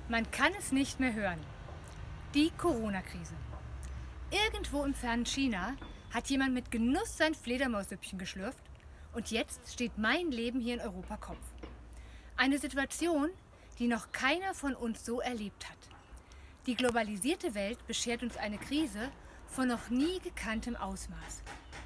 Man kann es nicht mehr hören. Die Corona-Krise. Irgendwo im fernen China hat jemand mit Genuss sein Fledermaussüppchen geschlürft und jetzt steht mein Leben hier in Europa Kopf. Eine Situation, die noch keiner von uns so erlebt hat. Die globalisierte Welt beschert uns eine Krise von noch nie gekanntem Ausmaß.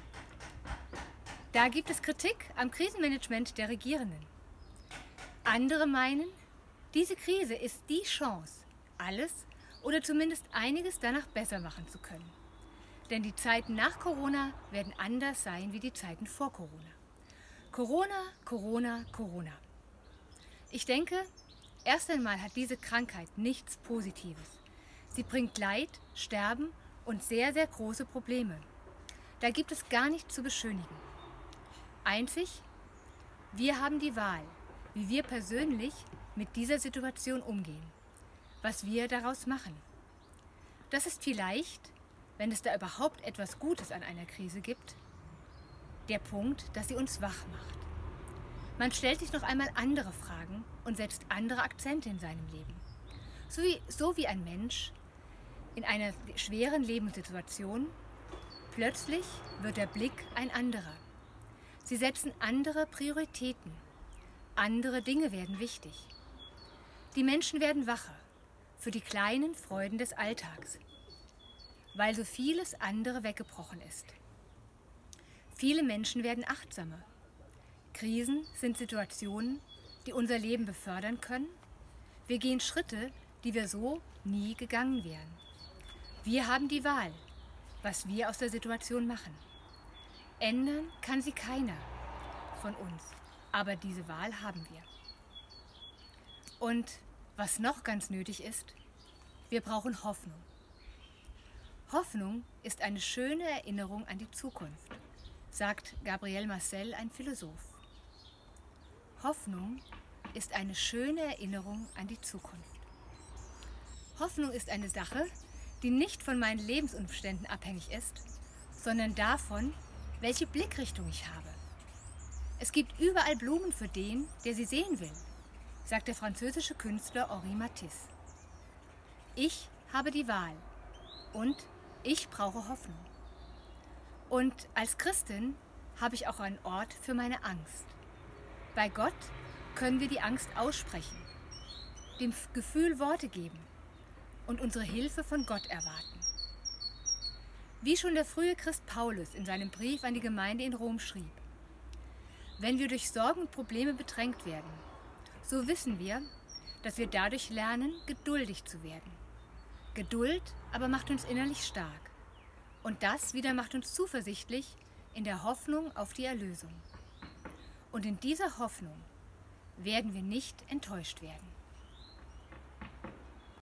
Da gibt es Kritik am Krisenmanagement der Regierenden. Andere meinen, diese Krise ist die Chance, alles oder zumindest einiges danach besser machen zu können. Denn die Zeiten nach Corona werden anders sein wie die Zeiten vor Corona. Corona, Corona, Corona. Ich denke, erst einmal hat diese Krankheit nichts Positives. Sie bringt Leid, Sterben und sehr, sehr große Probleme. Da gibt es gar nichts zu beschönigen. Einzig, wir haben die Wahl, wie wir persönlich mit dieser Situation umgehen, was wir daraus machen. Das ist vielleicht, wenn es da überhaupt etwas Gutes an einer Krise gibt, der Punkt, dass sie uns wach macht. Man stellt sich noch einmal andere Fragen und setzt andere Akzente in seinem Leben. So wie ein Mensch in einer schweren Lebenssituation, plötzlich wird der Blick ein anderer. Sie setzen andere Prioritäten. Andere Dinge werden wichtig. Die Menschen werden wacher für die kleinen Freuden des Alltags, weil so vieles andere weggebrochen ist. Viele Menschen werden achtsamer. Krisen sind Situationen, die unser Leben befördern können. Wir gehen Schritte, die wir so nie gegangen wären. Wir haben die Wahl, was wir aus der Situation machen. Ändern kann sie keiner von uns, aber diese Wahl haben wir. Und was noch ganz nötig ist, wir brauchen Hoffnung. Hoffnung ist eine schöne Erinnerung an die Zukunft, sagt Gabriel Marcel, ein Philosoph. Hoffnung ist eine schöne Erinnerung an die Zukunft. Hoffnung ist eine Sache, die nicht von meinen Lebensumständen abhängig ist, sondern davon, welche Blickrichtung ich habe. Es gibt überall Blumen für den, der sie sehen will, sagt der französische Künstler Henri Matisse. Ich habe die Wahl und ich brauche Hoffnung. Und als Christin habe ich auch einen Ort für meine Angst. Bei Gott können wir die Angst aussprechen, dem Gefühl Worte geben und unsere Hilfe von Gott erwarten. Wie schon der frühe Christ Paulus in seinem Brief an die Gemeinde in Rom schrieb: Wenn wir durch Sorgen und Probleme bedrängt werden, so wissen wir, dass wir dadurch lernen, geduldig zu werden. Geduld aber macht uns innerlich stark. Und das wieder macht uns zuversichtlich in der Hoffnung auf die Erlösung. Und in dieser Hoffnung werden wir nicht enttäuscht werden.